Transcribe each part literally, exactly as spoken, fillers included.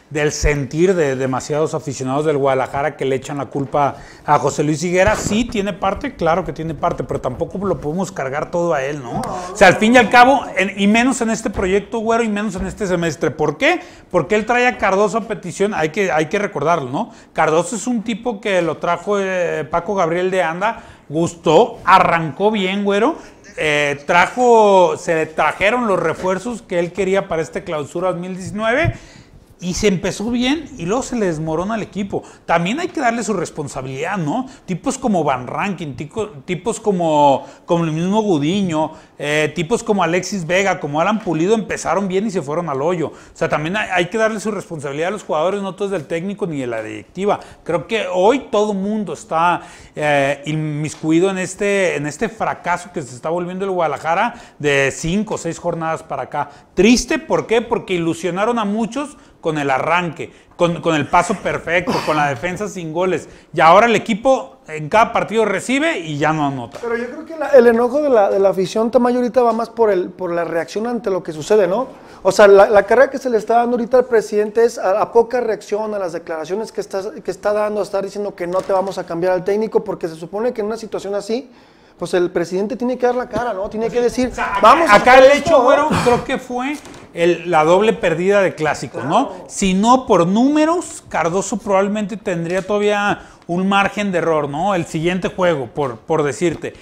del sentir de demasiados aficionados del Guadalajara que le echan la culpa a José Luis Higuera. Sí, tiene parte, claro que tiene parte, pero tampoco lo podemos cargar todo a él, ¿no? O sea, al fin y al cabo, en, y menos en este proyecto, güero, y menos en este semestre. ¿Por qué? Porque él trae a Cardoso a petición, hay que, hay que recordarlo, ¿no? Cardoso es un tipo que lo trajo eh, Paco Gabriel de Anda, gustó, arrancó bien, güero. Eh, trajo, se le trajeron los refuerzos que él quería para este clausura dos mil diecinueve y se empezó bien y luego se le desmorona al equipo. También hay que darle su responsabilidad, ¿no? Tipos como Van Rankin, tico, tipos como, como el mismo Gudiño, eh, tipos como Alexis Vega, como Alan Pulido empezaron bien y se fueron al hoyo. O sea, también hay, hay que darle su responsabilidad a los jugadores, no todo es del técnico ni de la directiva. Creo que hoy todo mundo está eh, inmiscuido en este, en este fracaso que se está volviendo el Guadalajara de cinco o seis jornadas para acá. Triste, ¿por qué? Porque ilusionaron a muchos con el arranque, con, con el paso perfecto, con la defensa sin goles. Y ahora el equipo en cada partido recibe y ya no anota. Pero yo creo que la, el enojo de la, de la afición Tamayo ahorita va más por, el, por la reacción ante lo que sucede, ¿no? O sea, la, la carrera que se le está dando ahorita al presidente es a, a poca reacción a las declaraciones que está, que está dando, a estar diciendo que no te vamos a cambiar al técnico, porque se supone que en una situación así, pues el presidente tiene que dar la cara, ¿no? Tiene que decir, o sea, acá, vamos a acá el hecho, esto, güero, creo que fue el, la doble pérdida de clásico, claro, ¿no? Si no por números, Cardoso probablemente tendría todavía un margen de error, ¿no? El siguiente juego, por, por decirte.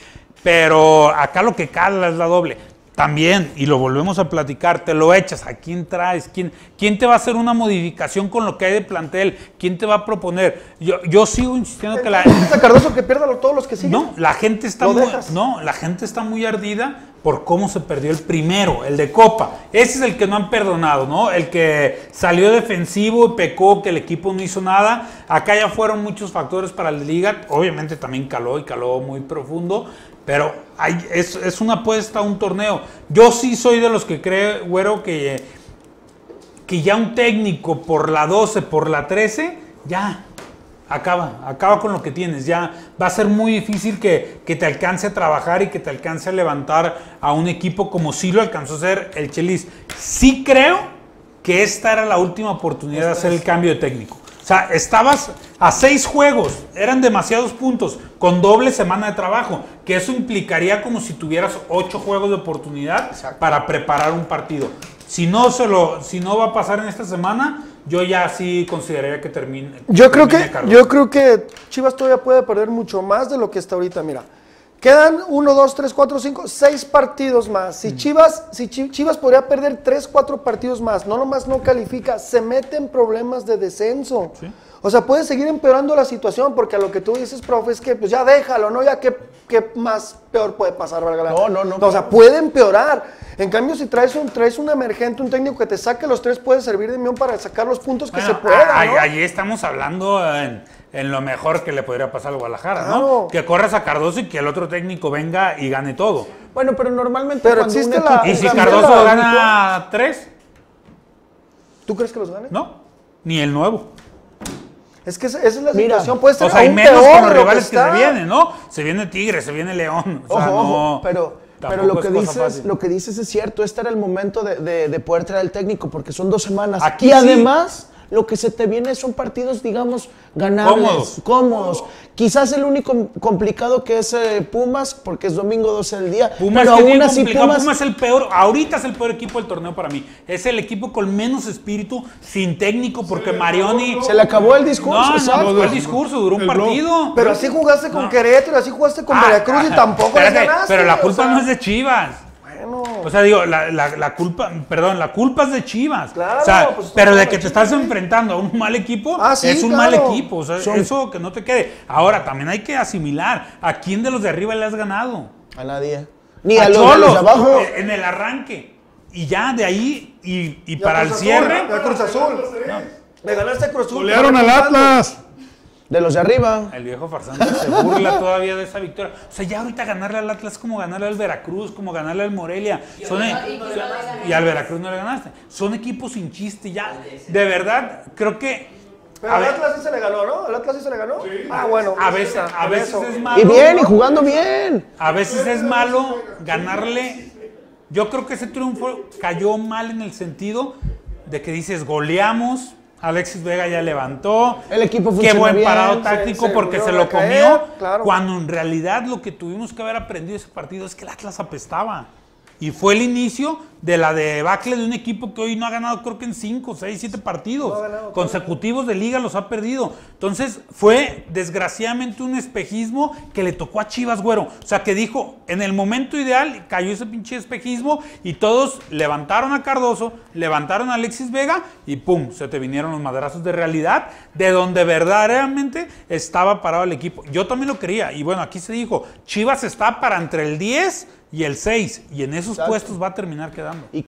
Pero acá lo que cala es la doble. También, y lo volvemos a platicar, te lo echas, ¿a quién traes? ¿Quién, quién te va a hacer una modificación con lo que hay de plantel? ¿Quién te va a proponer? Yo, yo sigo insistiendo que la... ¿Es Cardoso que pierda todos los que siguen? No, la gente está muy, no, la gente está muy ardida por cómo se perdió el primero, el de Copa. Ese es el que no han perdonado, ¿no? El que salió defensivo y pecó, que el equipo no hizo nada. Acá ya fueron muchos factores para la liga. Obviamente también caló y caló muy profundo. Pero hay, es, es una apuesta a un torneo. Yo sí soy de los que creo, güero, que, que ya un técnico por la doce, por la trece, ya acaba, acaba con lo que tienes. Ya va a ser muy difícil que, que te alcance a trabajar y que te alcance a levantar a un equipo como sí lo alcanzó a hacer el Chelis. Sí creo que esta era la última oportunidad de hacer el cambio de técnico. O sea, estabas a seis juegos, eran demasiados puntos, con doble semana de trabajo, que eso implicaría como si tuvieras ocho juegos de oportunidad. Exacto. Para preparar un partido. Si no, se lo, si no va a pasar en esta semana, yo ya sí consideraría que termine. Yo creo que, yo creo que Chivas todavía puede perder mucho más de lo que está ahorita, mira. Quedan uno, dos, tres, cuatro, cinco, seis partidos más. Si Chivas, si Chivas podría perder tres, cuatro partidos más, no nomás no califica, se mete en problemas de descenso. ¿Sí? O sea, puede seguir empeorando la situación, porque a lo que tú dices, profe, es que pues ya déjalo, ¿no? Ya qué, qué más peor puede pasar, ¿verdad? No, no, no. no o sea, puede empeorar. En cambio, si traes un, traes un emergente, un técnico que te saque los tres, puede servir de mión para sacar los puntos que bueno, se puedan, ¿no? Allí estamos hablando en, en lo mejor que le podría pasar al Guadalajara, claro, ¿no? Que corras a Cardoso y que el otro técnico venga y gane todo. Bueno, pero normalmente pero existe la... ¿Y si Cardoso gana tres? ¿Tú crees que los gane? No, ni el nuevo. Es que esa es la situación. Mira, puede ser o sea, hay menos con los rivales que, que se vienen, ¿no? Se viene Tigre, se viene León. O sea, ojo, no, ojo, pero, pero lo, que dices, lo que dices es cierto. Este era el momento de, de, de poder traer al técnico, porque son dos semanas. Aquí y sí. Además, lo que se te viene son partidos, digamos, ganables, cómodos. cómodos. Quizás el único complicado que es eh, Pumas, porque es domingo doce del día. Pumas, pero aún así Pumas... Pumas es el peor, ahorita es el peor equipo del torneo para mí. Es el equipo con menos espíritu, sin técnico, porque Marioni... Se le acabó el discurso. No, no, no el discurso, duró un partido. Pero así jugaste con no. Querétaro, así jugaste con ah, Veracruz y tampoco les ganaste. Pero la culpa o sea... no es de Chivas. Bueno. O sea, digo, la, la, la culpa, perdón, la culpa es de Chivas. Claro, o sea, pues pero de que te estás enfrentando a un mal equipo, ah, sí, es un claro. mal equipo. O sea, Son... eso que no te quede. Ahora, también hay que asimilar a quién de los de arriba le has ganado. A nadie. Ni a, a los Cholos, de abajo. En el arranque. Y ya de ahí, y, y para el cierre. Azul, Cruz Azul. No. Me ganaste a Cruz Azul. Golearon al Atlas. De los de arriba. El viejo farsante se burla todavía de esa victoria. O sea, ya ahorita ganarle al Atlas es como ganarle al Veracruz, como ganarle al Morelia. Son e y al Veracruz no le ganaste. Son equipos sin chiste ya. De verdad, creo que... Pero al Atlas sí se le ganó, ¿no? ¿Al Atlas sí se le ganó? Sí. Ah, bueno. A veces, a veces es malo. Y bien, y jugando bien. A veces es malo ganarle. Yo creo que ese triunfo cayó mal en el sentido de que dices, goleamos, Alexis Vega ya levantó. El equipo Qué funciona buen bien. parado táctico Se- se porque se volvió lo a caer, comió. claro. Cuando en realidad lo que tuvimos que haber aprendido de ese partido es que el Atlas apestaba. Y fue el inicio de la debacle de un equipo que hoy no ha ganado, creo que en cinco, seis, siete partidos No ha ganado, consecutivos de liga, los ha perdido. Entonces fue desgraciadamente un espejismo que le tocó a Chivas, güero. O sea, que dijo, en el momento ideal cayó ese pinche espejismo y todos levantaron a Cardoso, levantaron a Alexis Vega y pum, se te vinieron los madrazos de realidad de donde verdaderamente estaba parado el equipo. Yo también lo quería y bueno, aquí se dijo, Chivas está para entre el diez y el seis y en esos Exacto. puestos va a terminar quedando. Y